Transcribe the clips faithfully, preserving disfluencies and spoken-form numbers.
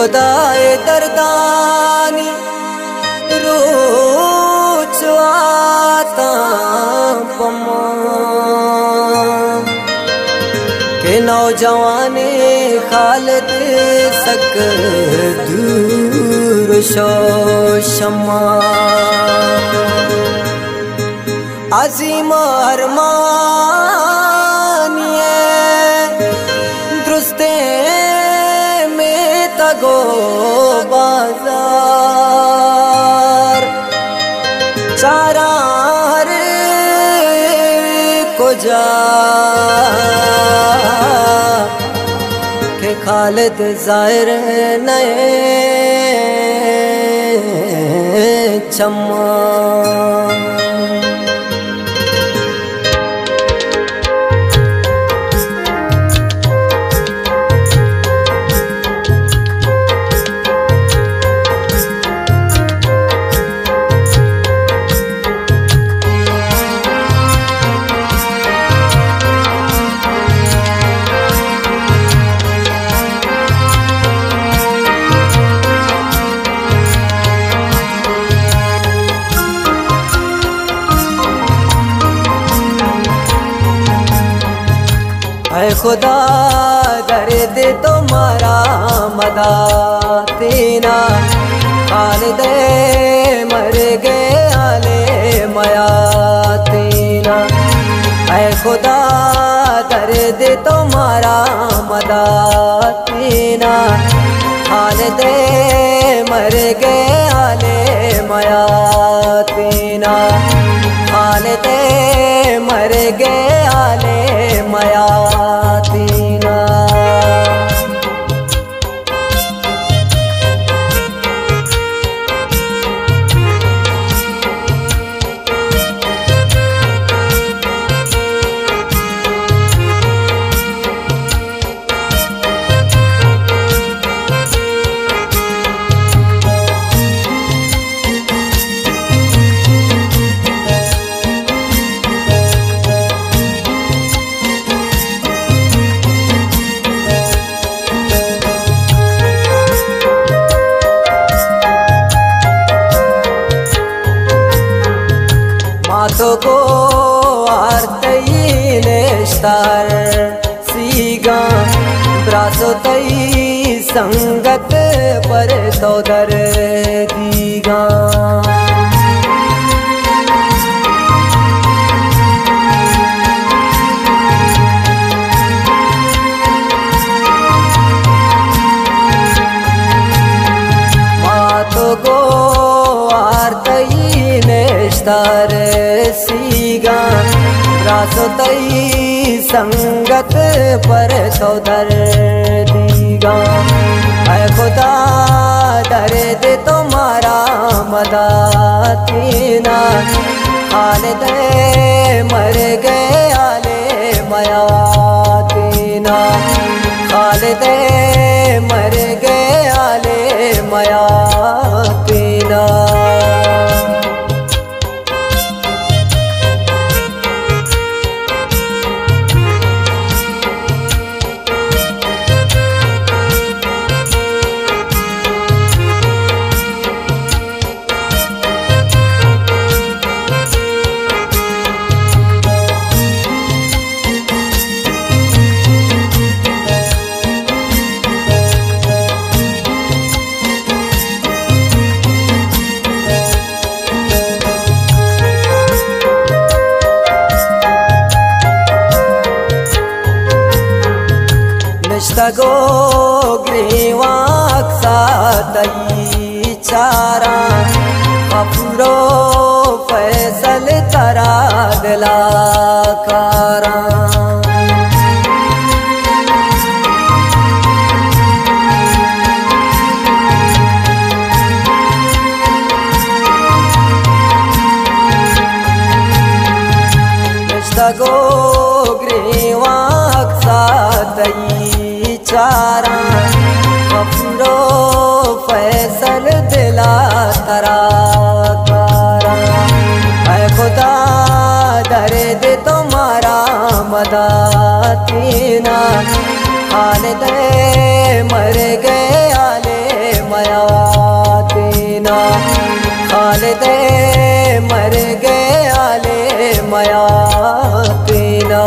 खुदाए दर्दानी रोचवाता पमा के नौजवाने खालिद सक दूर शो शमा अजीम अरमानिए दुरुस्ते में तगो बाजार चारार को जा के खालिद ज़ाहिर नए चम्मा ऐ खुदा दर्द तुम्हारा मदा तेना खालिद मर गए आले मया तेना ऐ खुदा दर्द तुम्हारा मदा तेना खालिद मर गए आले मया तेना खालिद मर गए आले मया तीना तो को आरतई नेश्तार सीगा ब्रासो तई संगत पर तो दर दीगा मातो को आरतई नेश्तार सीगा रासोतई संगत पर तो दर दीगा ऐ खुदा दर्द तुम्हारा मदा तीना खालिद मर गए आले मया तीना खालिद मर गए आले मया तीना निश्तगो ग्रीवाक सातई चारा अपुरो फैसल तरा दिला कारा निश्तगो ग्रीवाक सातई चारा अपुरो फैसल दिला तरा कारा ऐ खुदा दर्द तुम्हारा मदा तीना खालिद मर गए आले मयातीना खालिद मर गए आले मयातीना।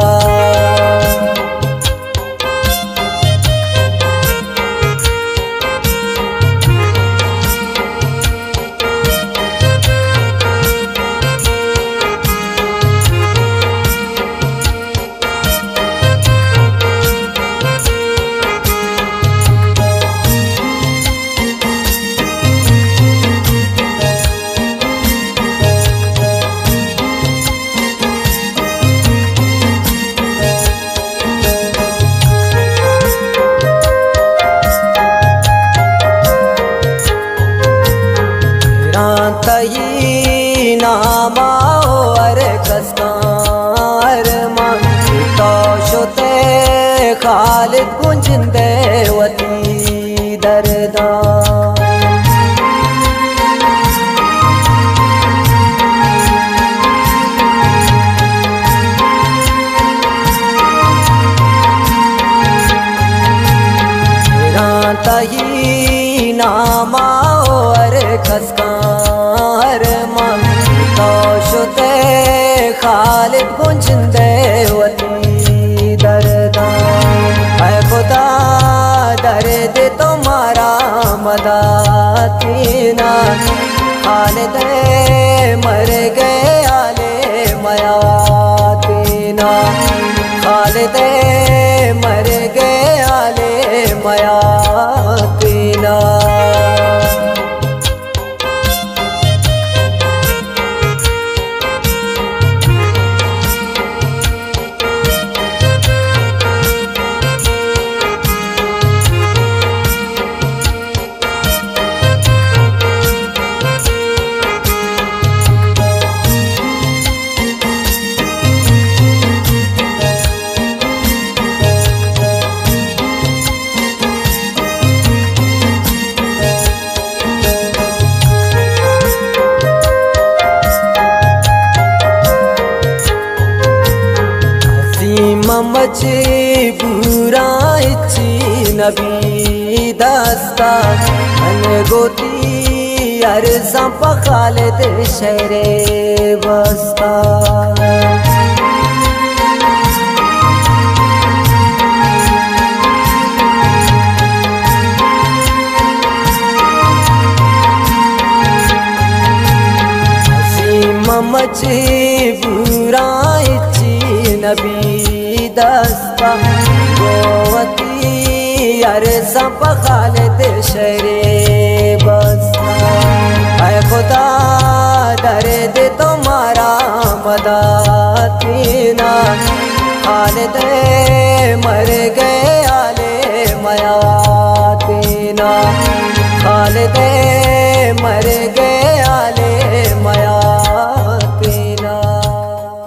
तई नामाओ अर कस्तार मान तो शुते खालिद गुंजिंदे वती दरदा। तही नामाओ अर कस्तार मान तो शुते खालिद गुंजिंदे वती दरदा। ऐ खुदा दर्द तुम्हारा मदातीना खालिद मर गए आले मयातीना खालिद मर गए आले मयातीना। मची बुरा इच्छी नबी दस्ता मन गोती अरसा पखालिद शहरे बस्ता। मची बुरा इच्छी नबी दस्ता गोवती अरसा पखालिद शहरे बस्ता। ऐ खुदा दर्द तुम्हारा मदातीना खालिद मर गए आले मयातीना खालिद मर गए